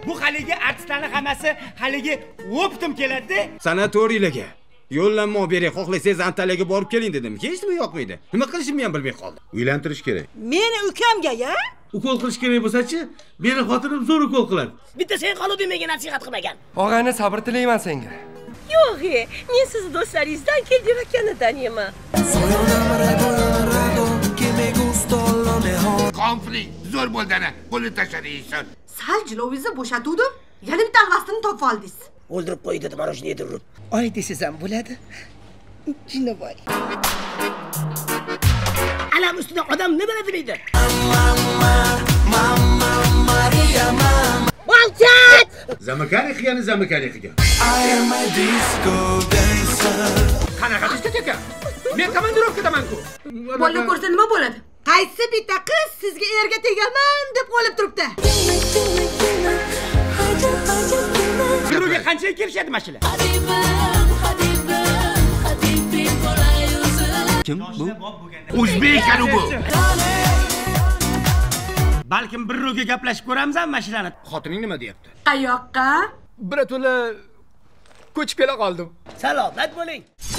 Bu haligi artistlarning hammasi haligi o'ptim keladi-da. Sanatoriylarga yo'llanma bering, xohlasangiz Antaliyaga borib keling dedim. Hechnimi yoqmaydi. Nima qilishimni ham bilmay qoldim. Uylantirish kerak. Meni ukamga ya? Ukol qilish kerak bo'lsa-chi, meni xotinim zo'r ukol qiladi. Bitta sen qolib menga nasihat qilmagan. Og'ayni sabr tilayman senga. Yo'q, men sizni do'stlaringizdan kelayotganini taniyman. Konflikt zo'r bo'ldana, qo'lni tashlaysan. Sal jilovingizni bo'shatuvdim. Yana bitta alvastini topib oldingiz. O'ldirib qo'y dedi, mana shuni yedirib. Oy desiz ham bo'ladi. Jinovoy. Alam ustida odam nima biladi? Olchat! Zamakani qilgan. Qanaqa qilishdi aka? Men komandirovkadaman-ku. Bola ko'rsa nima bo'ladi? Qaysi bitta qiz sizga erga tegaman deb qolib turibdi? Birovga qanchaga kelishadi mashina? Kim bu? O'zbek bu. Balkim bir ro'ga gaplashib ko'ramiz ham mashinani. Xotining nima deyapti? Qayoqqa? Birato'la ko'chib kela qoldim. Salomat bo'ling.